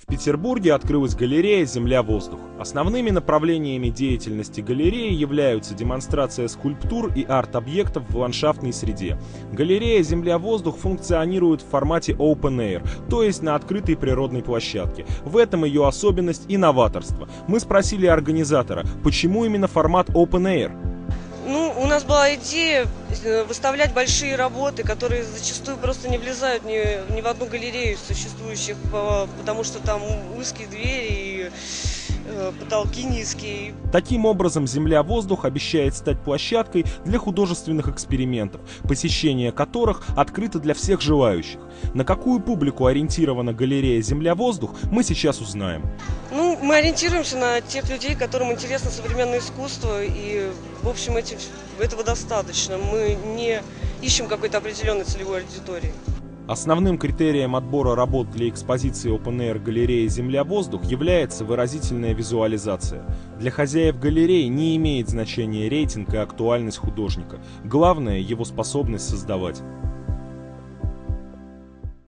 В Петербурге открылась галерея «Земля-воздух». Основными направлениями деятельности галереи являются демонстрация скульптур и арт-объектов в ландшафтной среде. Галерея «Земля-воздух» функционирует в формате open air, то есть на открытой природной площадке. В этом ее особенность и новаторство. Мы спросили организатора, почему именно формат open air? У нас была идея выставлять большие работы, которые зачастую просто не влезают ни в одну галерею существующих, потому что там узкие двери и потолки низкие. Таким образом, «Земля-воздух» обещает стать площадкой для художественных экспериментов, посещение которых открыто для всех желающих. На какую публику ориентирована галерея «Земля-воздух», мы сейчас узнаем. Мы ориентируемся на тех людей, которым интересно современное искусство, и, в общем, этого достаточно. Мы не ищем какой-то определенной целевой аудитории. Основным критерием отбора работ для экспозиции Open Air галереи «Земля-воздух» является выразительная визуализация. Для хозяев галереи не имеет значения рейтинг и актуальность художника. Главное — его способность создавать.